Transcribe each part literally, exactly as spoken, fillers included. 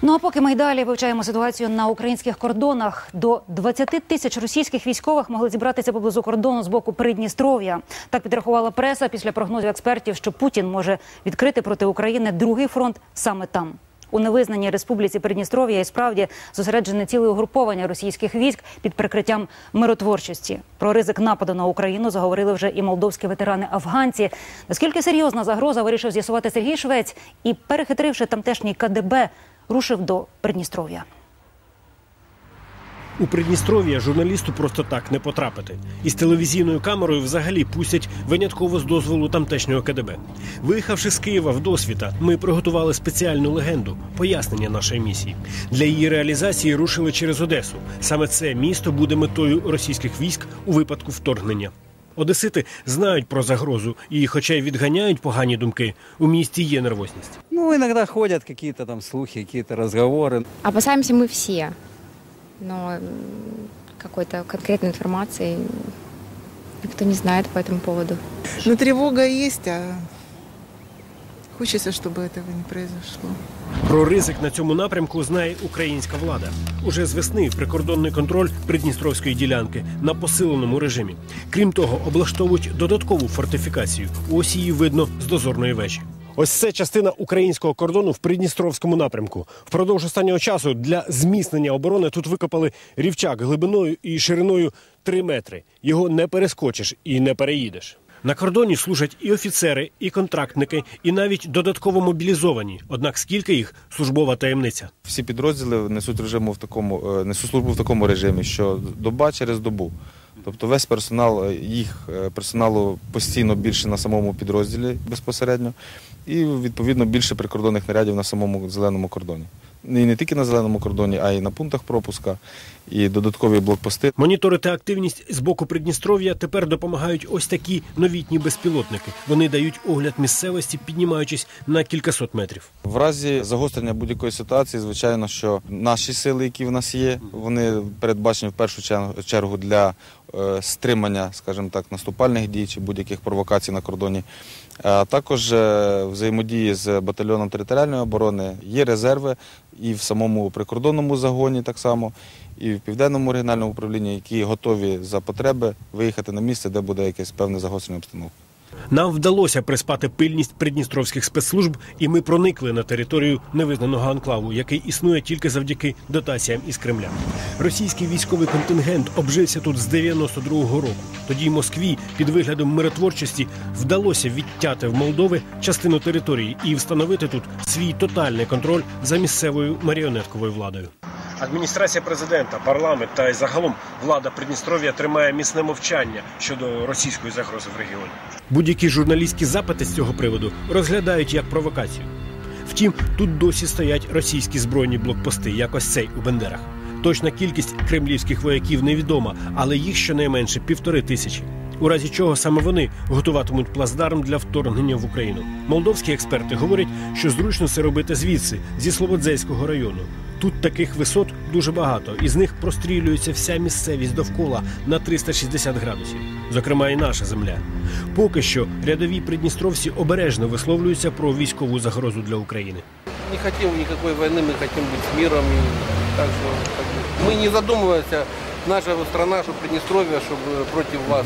Ну а поки ми й далі вивчаємо ситуацію на українських кордонах, до двадцяти тисяч російських військових могли зібратися поблизу кордону з боку Придністров'я. Так підрахувала преса після прогнозів експертів, що Путін може відкрити проти України другий фронт саме там. У невизнаній республіці Придністров'я і справді зосереджене ціле угруповання російських військ під прикриттям миротворчості. Про ризик нападу на Україну заговорили вже і молдовські ветерани-афганці. Наскільки серйозна загроза, вирішив з'ясувати Сергій Швець і, перехитривши тамтешній ка де бе, рушив до Придністров'я. У Придністров'я журналісту просто так не потрапити. Із телевізійною камерою взагалі пустять винятково з дозволу тамтешнього ка де бе. Виїхавши з Києва в досвіта, ми приготували спеціальну легенду – пояснення нашої місії. Для її реалізації рушили через Одесу. Саме це місто буде метою російських військ у випадку вторгнення. Одесити знають про загрозу і, хоча й відганяють погані думки, у місті є нервозність. Ну, іноді ходять якісь там слухи, якісь розмови. Опасаемся мы все, но какой-то конкретной информации никто не знает по этому поводу. Ну, тревога есть, а хочется, чтобы этого не произошло. Про ризик на цьому напрямку знає українська влада. Уже з весни прикордонний контроль Придністровської ділянки на посиленому режимі. Крім того, облаштовують додаткову фортифікацію. Ось її видно з дозорної вежі. Ось це частина українського кордону в Придністровському напрямку. Впродовж останнього часу для зміцнення оборони тут викопали рівчак глибиною і шириною три метри. Його не перескочиш і не переїдеш. На кордоні служать і офіцери, і контрактники, і навіть додатково мобілізовані. Однак скільки їх – службова таємниця. Всі підрозділи несуть режиму в такому, несуть службу в такому режимі, що доба через добу. Тобто весь персонал, їх персоналу постійно більше на самому підрозділі безпосередньо і, відповідно, більше прикордонних нарядів на самому зеленому кордоні. І не тільки на зеленому кордоні, а й на пунктах пропуска, і додаткові блокпости. Моніторити активність з боку Придністров'я тепер допомагають ось такі новітні безпілотники. Вони дають огляд місцевості, піднімаючись на кількасот метрів. В разі загострення будь-якої ситуації, звичайно, що наші сили, які в нас є, вони передбачені в першу чергу для е, стримання, скажімо так, наступальних дій чи будь-яких провокацій на кордоні. А також е, взаємодії з батальйоном територіальної оборони, є резерви і в самому прикордонному загоні так само, і в Південному регіональному управлінні, які готові за потреби виїхати на місце, де буде якесь певне загострення обстановки. Нам вдалося приспати пильність придністровських спецслужб, і ми проникли на територію невизнаного анклаву, який існує тільки завдяки дотаціям із Кремля. Російський військовий контингент обжився тут з дев'яносто другого року. Тоді Москві під виглядом миротворчості вдалося відтяти в Молдови частину території і встановити тут свій тотальний контроль за місцевою маріонетковою владою. Адміністрація президента, парламент та й загалом влада Придністров'я тримає міцне мовчання щодо російської загрози в регіоні. Будь-які журналістські запити з цього приводу розглядають як провокацію. Втім, тут досі стоять російські збройні блокпости, як ось цей у Бендерах. Точна кількість кремлівських вояків невідома, але їх щонайменше півтори тисячі. У разі чого саме вони готуватимуть плацдарм для вторгнення в Україну. Молдовські експерти говорять, що зручно це робити звідси, зі Слободзейського району. Тут таких висот дуже багато, із них прострілюється вся місцевість довкола на триста шістдесят градусів. Зокрема, і наша земля. Поки що рядові придністровці обережно висловлюються про військову загрозу для України. Не хочемо ніякої війни, ми хочемо бути з миром. Так що ми не задумуємося, наша країна, що Придністров'я, щоб проти вас.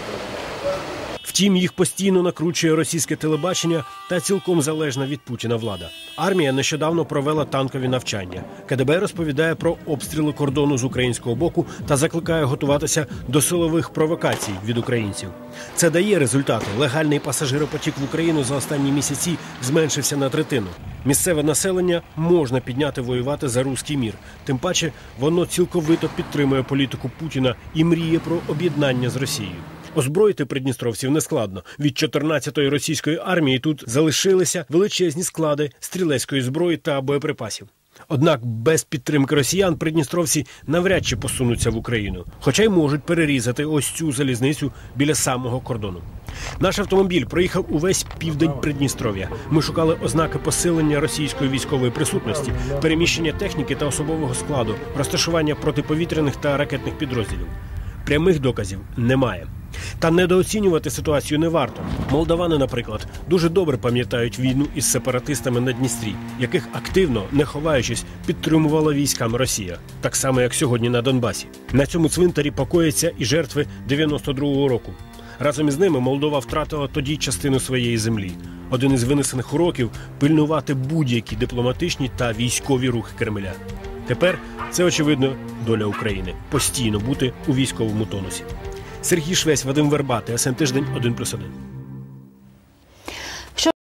Втім, їх постійно накручує російське телебачення та цілком залежна від Путіна влада. Армія нещодавно провела танкові навчання. ка де бе розповідає про обстріли кордону з українського боку та закликає готуватися до силових провокацій від українців. Це дає результати. Легальний пасажиропотік в Україну за останні місяці зменшився на третину. Місцеве населення можна підняти воювати за руський мір. Тим паче, воно цілковито підтримує політику Путіна і мріє про об'єднання з Росією. Озброїти придністровців нескладно. Від чотирнадцятої російської армії тут залишилися величезні склади стрілецької зброї та боєприпасів. Однак без підтримки росіян придністровці навряд чи посунуться в Україну. Хоча й можуть перерізати ось цю залізницю біля самого кордону. Наш автомобіль проїхав увесь південь Придністров'я. Ми шукали ознаки посилення російської військової присутності, переміщення техніки та особового складу, розташування протиповітряних та ракетних підрозділів. Прямих доказів немає. Та недооцінювати ситуацію не варто. Молдавани, наприклад, дуже добре пам'ятають війну із сепаратистами на Дністрі, яких активно, не ховаючись, підтримувала військами Росія. Так само, як сьогодні на Донбасі. На цьому цвинтарі покояться і жертви дев'яносто другого року. Разом із ними Молдова втратила тоді частину своєї землі. Один із винесених уроків – пильнувати будь-які дипломатичні та військові рухи Кремля. Тепер це, очевидно, доля України – постійно бути у військовому тонусі. Сергій Швець, Вадим Верба, ТСН Тиждень, один плюс один.